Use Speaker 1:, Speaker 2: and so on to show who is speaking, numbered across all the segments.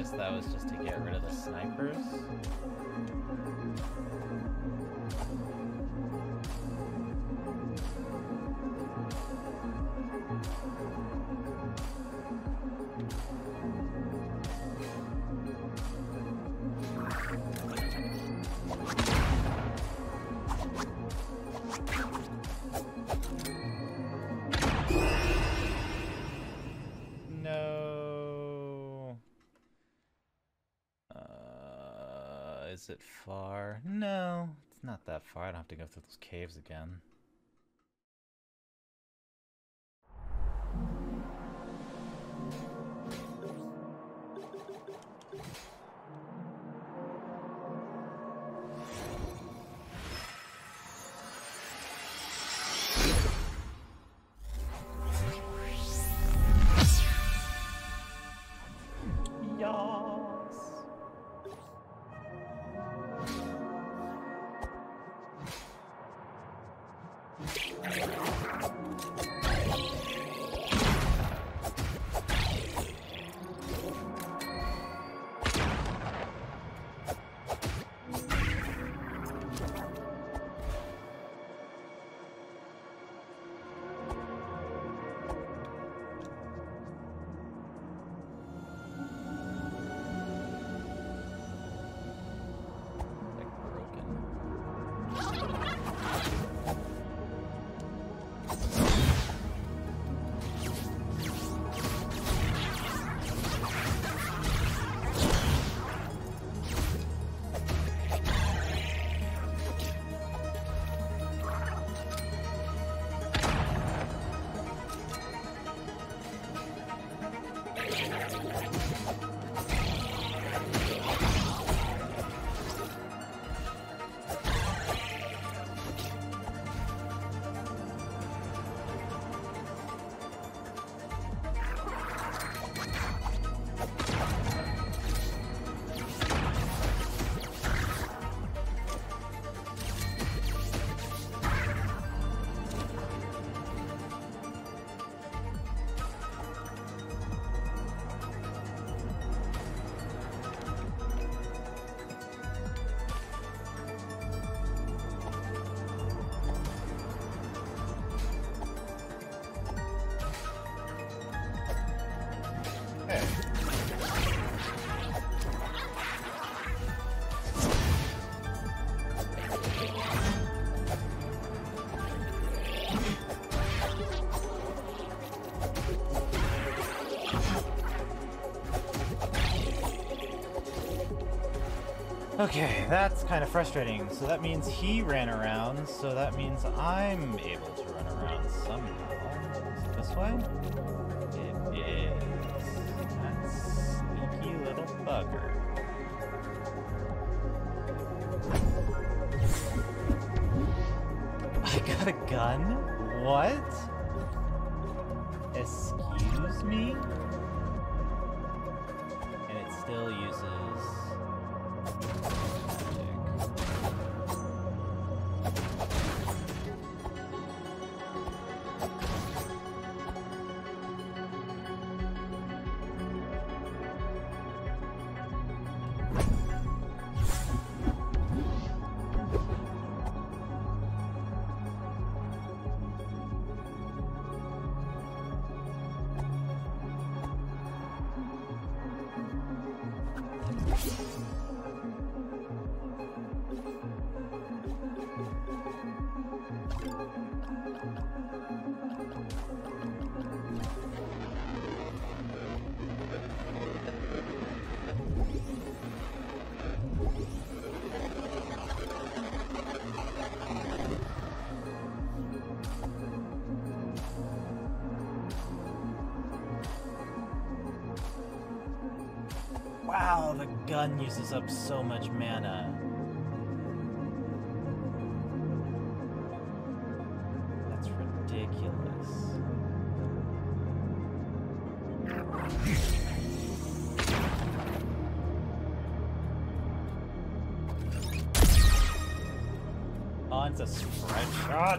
Speaker 1: guess that was just to get rid of the snipers. Is it far? No, it's not that far. I don't have to go through those caves again. Okay, that's kind of frustrating. So that means he ran around, so that means I'm able to run around somehow. Is it this way? It is. That sneaky little bugger. I got a gun? What? Excuse me? And it still uses... Wow, the gun uses up so much mana. That's ridiculous. Oh, it's a spread shot.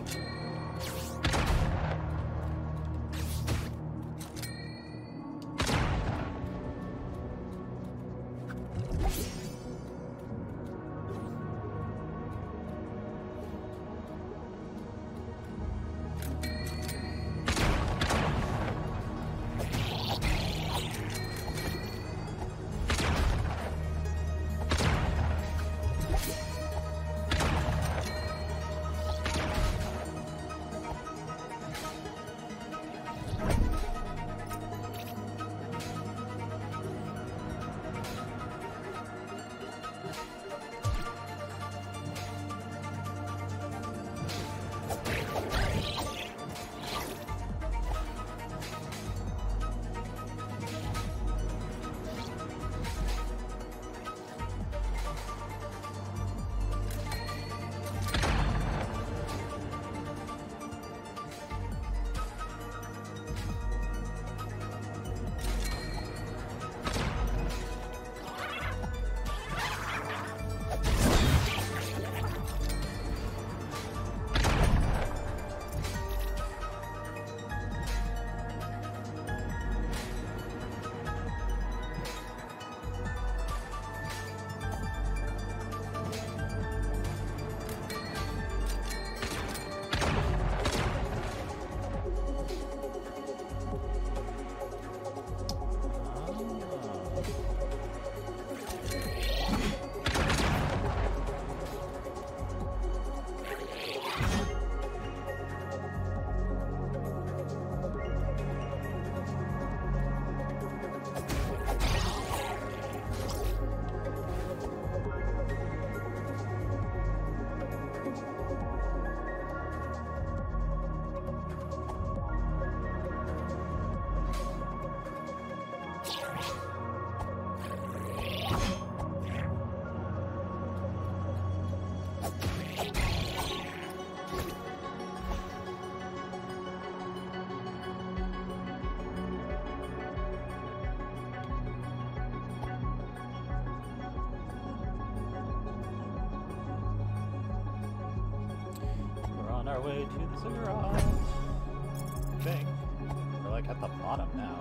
Speaker 1: our way to the Ziggurat. I think. We're like at the bottom now.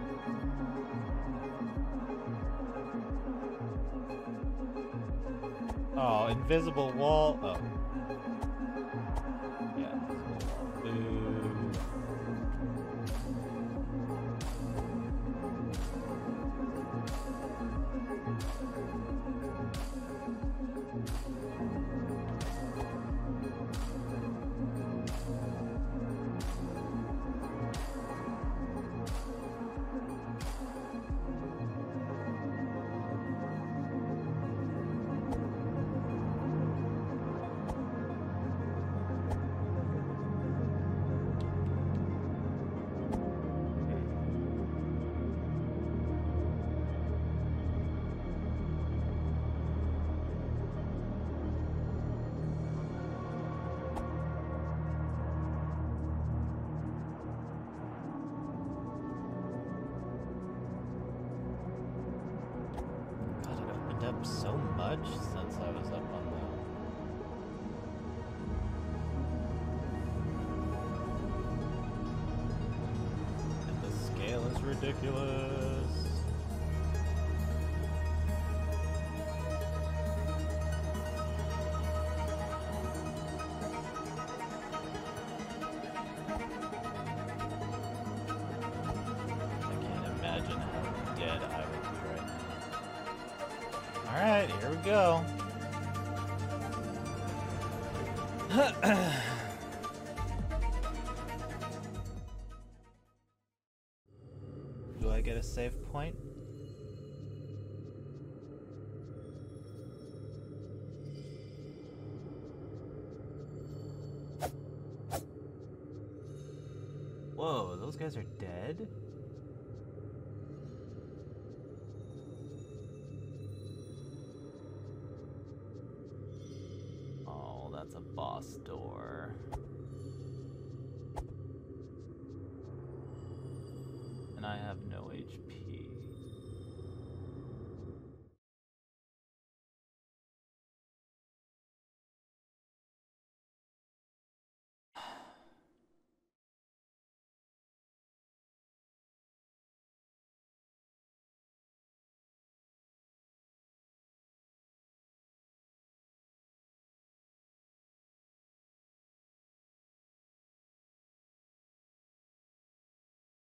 Speaker 1: Oh, invisible wall. Oh. Yeah, invisible wall. Boo. Up so much since I was up on the... And the scale is ridiculous. I can't imagine how dead I would be right now. Alright, here we go. Do I get a save point? Whoa, those guys are dead? That's a boss door. And I have no HP.